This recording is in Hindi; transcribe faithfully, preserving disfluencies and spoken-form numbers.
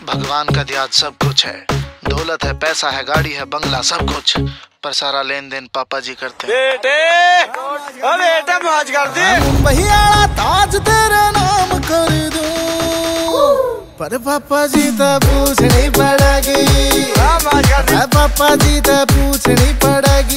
भगवान का दिया सब कुछ है, दौलत है, पैसा है, गाड़ी है, बंगला, सब कुछ, पर सारा लेन देन पापा जी करते हैं। बेटे ओ बेटा मौज कर दे। मुंबई वाला ताज तेरे नाम कर दूं, पर पापा जी तो पूछनी पड़ेगी। हाँ मौज कर दे। पापा जी तो पूछनी पड़ेगी।